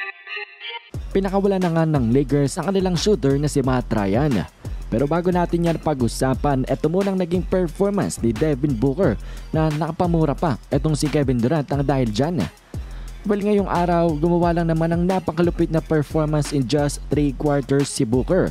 Pinakawala na nga ng Lakers ang kanilang shooter na si Matt Ryan. Pero bago natin yan pag-usapan, eto munang naging performance ni Devin Booker na nakapamura pa etong si Kevin Durant ang dahil dyan. Well, ngayong araw, gumawa lang naman ng napakalupit na performance in just 3 quarters si Booker.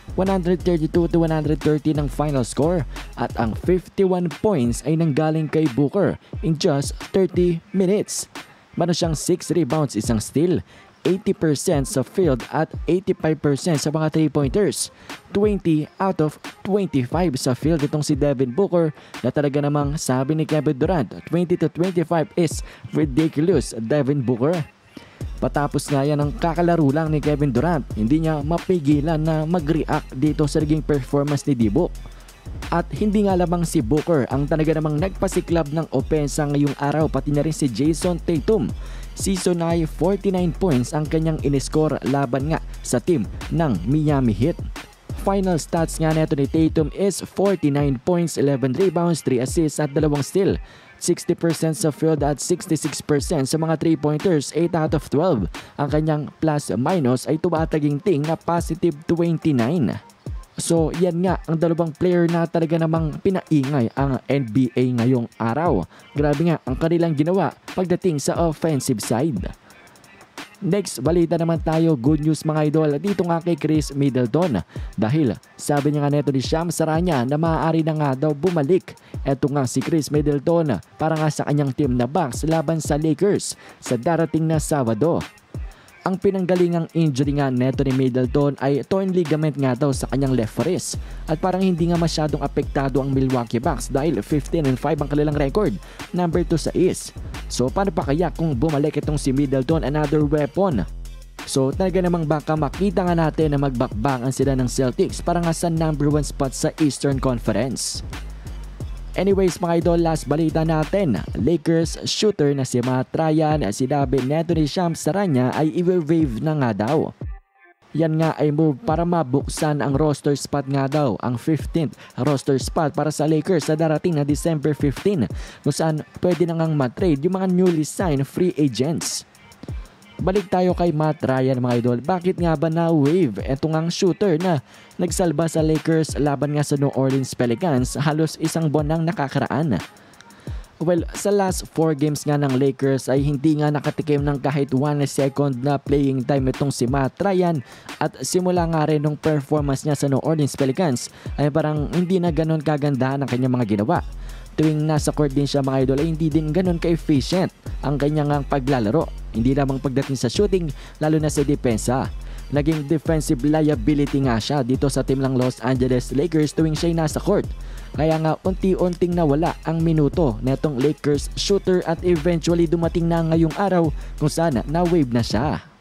132-130 ng final score at ang 51 points ay nanggaling kay Booker in just 30 minutes. Meron siyang 6 rebounds, isang steal, 80% sa field at 85% sa mga 3-pointers. 20 out of 25 sa field itong si Devin Booker na talaga namang sabi ni Kevin Durant, 20-25 is ridiculous, Devin Booker. Patapos nga yan ang kakalaro lang ni Kevin Durant, hindi niya mapigilan na mag-react dito sa naging performance ni D-Book. At hindi nga lamang si Booker ang talaga namang nagpasiklab ng opensa ngayong araw, pati na rin si Jason Tatum. Season high 49 points ang kanyang iniscore laban nga sa team ng Miami Heat. Final stats nga neto ni Tatum is 49 points, 11 rebounds, 3 assists at 2 steal. 60% sa field at 66% sa mga 3-pointers, 8 out of 12. Ang kanyang plus-minus ay tumataging-ting na positive 29. So yan nga ang dalawang player na talaga namang pinaingay ang NBA ngayong araw. Grabe nga ang kanilang ginawa pagdating sa offensive side. Next, balita naman tayo, good news mga idol dito nga kay Chris Middleton. Dahil sabi niya nga neto ni Shams Charania na maaari na nga daw bumalik. Eto nga si Chris Middleton para nga sa kanyang team na Bucks laban sa Lakers sa darating na Sabado. Ang pinanggalingang injury nga neto ni Middleton ay torn ligament nga daw sa kanyang left wrist at parang hindi nga masyadong apektado ang Milwaukee Bucks dahil 15-5 ang kanilang record, number 2 sa East. So paano pa kaya kung bumalik itong si Middleton, another weapon? So talaga namang baka makita nga natin na magbakbakan sila ng Celtics para nga sa number 1 spot sa Eastern Conference. Anyways mga idol, last balita natin, Lakers shooter na si Matt Ryan, sinabi neto ni Shams Charania ay i-waive na nga daw. Yan nga ay move para mabuksan ang roster spot nga daw, ang 15th roster spot para sa Lakers sa darating na December 15 kung saan pwede na ngang matrade yung mga newly signed free agents. Balik tayo kay Matt Ryan mga idol. Bakit nga ba na-wave eto ngang shooter na nagsalba sa Lakers laban nga sa New Orleans Pelicans halos isang buwan nang nakakaraan? Well, sa last 4 games nga ng Lakers ay hindi nga nakatikim ng kahit 1 second na playing time itong si Matt Ryan at simula nga rin nung performance niya sa New Orleans Pelicans ay parang hindi na ganon kaganda ang kanyang mga ginawa. Tuwing nasa court din siya mga idol ay hindi din ganon ka-efficient ang kanyang paglalaro. Hindi lamang pagdating sa shooting, lalo na sa depensa. Naging defensive liability nga siya dito sa team ng Los Angeles Lakers tuwing siya'y nasa court. Kaya nga unti-unting nawala ang minuto netong Lakers shooter at eventually dumating na ngayong araw kung saan na-wave na siya.